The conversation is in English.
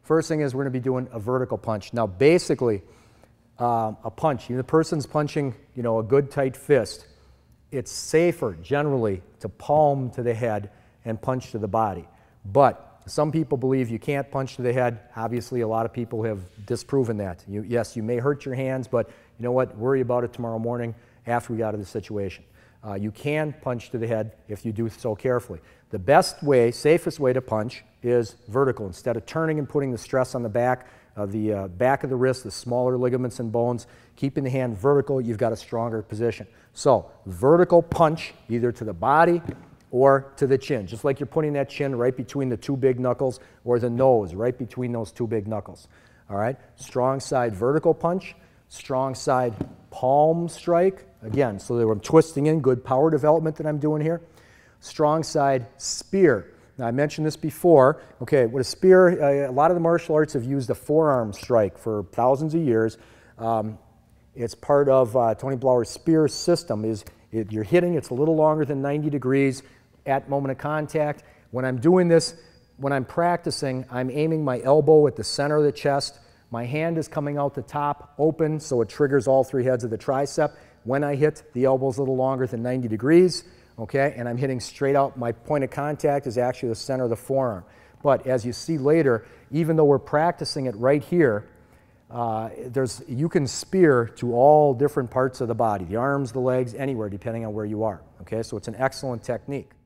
first thing is we're going to be doing a vertical punch. Now basically, a punch, the person's punching, a good tight fist. It's safer generally to palm to the head and punch to the body. But some people believe you can't punch to the head. Obviously, a lot of people have disproven that. Yes, you may hurt your hands, but you know what? Worry about it tomorrow morning after we got out of the situation. You can punch to the head if you do so carefully. The best way, safest way to punch is vertical. Instead of turning and putting the stress on the back of the wrist, the smaller ligaments and bones, keeping the hand vertical, you've got a stronger position. So, vertical punch, either to the body or to the chin, just like you're putting that chin right between the two big knuckles, or the nose right between those two big knuckles. All right? Strong side vertical punch, strong side palm strike. Again, so that I'm twisting in, good power development that I'm doing here. Strong side spear. Now, I mentioned this before. Okay, with a spear, a lot of the martial arts have used a forearm strike for thousands of years. It's part of Tony Blauer's spear system. You're hitting, it's a little longer than 90 degrees at moment of contact. When I'm doing this, when I'm practicing, I'm aiming my elbow at the center of the chest. My hand is coming out the top, open, so it triggers all three heads of the tricep. When I hit, the elbow's a little longer than 90 degrees, okay, and I'm hitting straight out. My point of contact is actually the center of the forearm. But as you see later, even though we're practicing it right here, you can spear to all different parts of the body, the arms, the legs, anywhere, depending on where you are, okay? So it's an excellent technique.